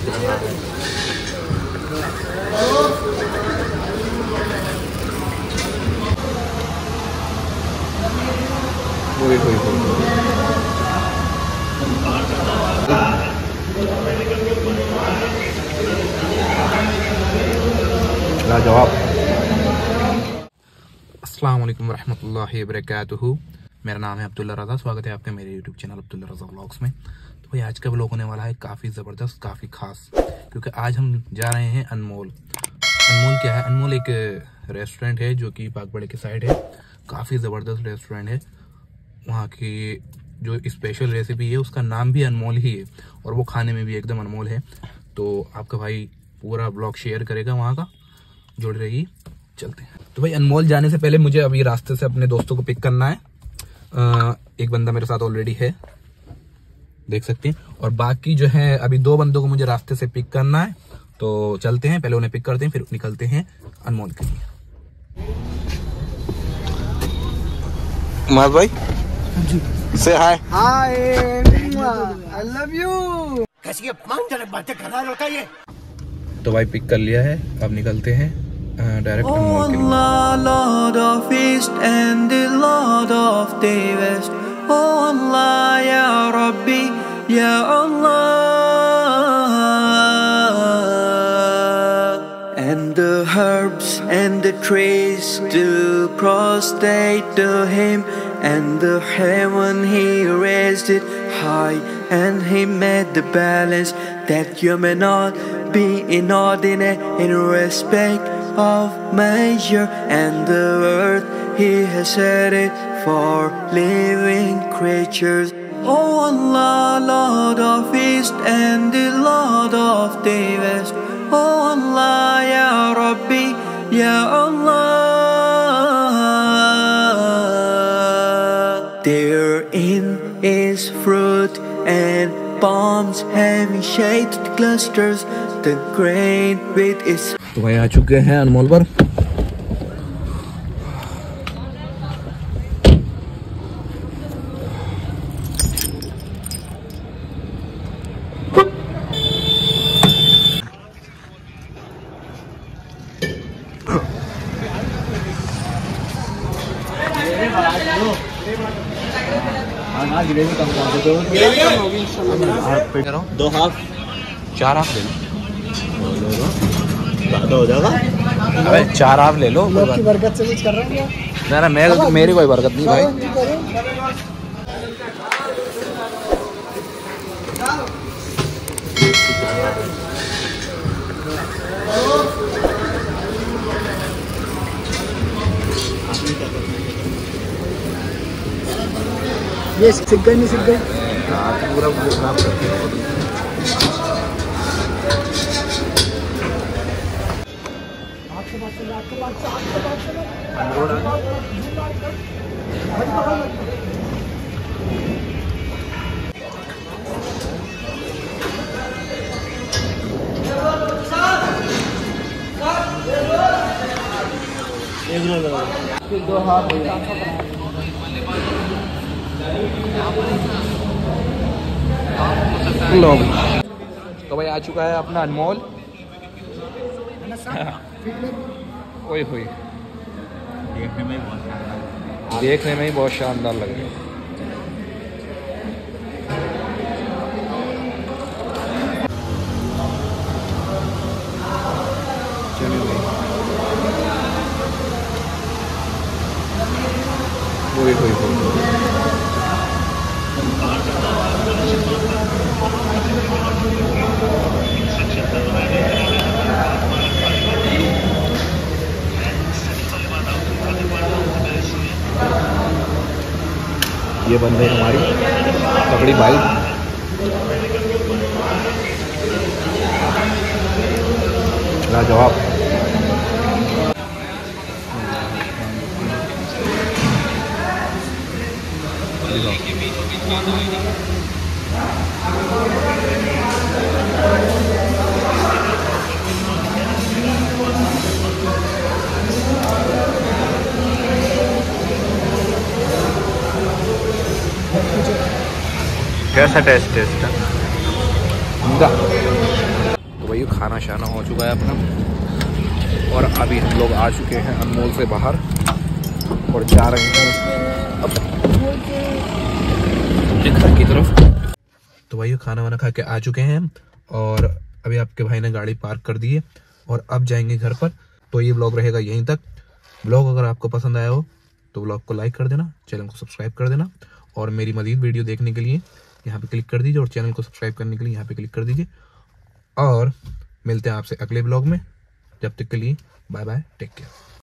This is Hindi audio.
लाजवाब। अस्सलाम वालेकुम रहमतुल्लाहि वबरकातुहू। मेरा नाम है अब्दुल्ला रज़ा। स्वागत है आपका मेरे YouTube channel Abdullah Raza vlogs में। तो भाई आज का व्लॉग होने वाला है काफ़ी ज़बरदस्त, काफ़ी ख़ास, क्योंकि आज हम जा रहे हैं अनमोल। अनमोल क्या है? अनमोल एक रेस्टोरेंट है जो कि बागबड़े के साइड है। काफ़ी ज़बरदस्त रेस्टोरेंट है। वहाँ की जो स्पेशल रेसिपी है उसका नाम भी अनमोल ही है और वो खाने में भी एकदम अनमोल है। तो आपका भाई पूरा ब्लॉग शेयर करेगा वहाँ का, जुड़ रही। चलते हैं। तो भाई अनमोल जाने से पहले मुझे अभी रास्ते से अपने दोस्तों को पिक करना है। एक बंदा मेरे साथ ऑलरेडी है, देख सकते हैं, और बाकी जो है अभी 2 बंदों को मुझे रास्ते से पिक करना है। तो चलते हैं, पहले उन्हें पिक करते हैं, फिर निकलते हैं अनमोल के लिए। माज भाई से हाय। हाय, आई लव यू। कैसी अपमानजनक बातें कर रहा होता है ये। तो भाई पिक कर लिया है, अब निकलते हैं डायरेक्ट अनमोल के लिए। Lord of East and the Lord of the West. Oh Allah, Ya Rabbi, Ya Allah. And the herbs and the trees do prostrate to Him, and the heaven He raised it high, and He made the balance that you may not be inordinate in respect of measure, and the earth He has set it for living creatures. Oh Allah, Lord of East and the Lord of the West. Oh Allah, Ya Rabbi, Ya Allah. Therein is fruit and palms having shaded clusters, the grain with its. तो भाई आ चुके हैं अनमोल पर। दो हाफ, 4 हाफ ले लो। ज़्यादा हो जाएगा। अबे 4 हाफ ले लो। की बरकत से कुछ कर रहे हैं ना मैं मेरी कोई बरकत नहीं भाई। ये सीख गए नहीं सीख गए। पूरा खराब करते हैं। दो हाथ लोग। तो भाई आ चुका है अपना अनमोल। ओए होए, देखने में ही बहुत शानदार लग रही है। चलिए भाई, ओए ये बन रही हमारी तगड़ी बाइक। लाजवाब। कैसा टेस्ट है इसका? भाई खाना शाना हो चुका है अपना, और अभी हम लोग आ चुके हैं अनमोल से बाहर और जा रहे हैं अब घर की तरफ। तो भाई खाना वाना खा के आ चुके हैं हम, और अभी आपके भाई ने गाड़ी पार्क कर दी है और अब जाएंगे घर पर। तो ये ब्लॉग रहेगा यहीं तक। ब्लॉग अगर आपको पसंद आया हो तो ब्लॉग को लाइक कर देना, चैनल को सब्सक्राइब कर देना, और मेरी मज़ीद वीडियो देखने के लिए यहाँ पे क्लिक कर दीजिए, और चैनल को सब्सक्राइब करने के लिए यहाँ पे क्लिक कर दीजिए। और मिलते हैं आपसे अगले ब्लॉग में, जब तक के लिए बाय बाय, टेक केयर।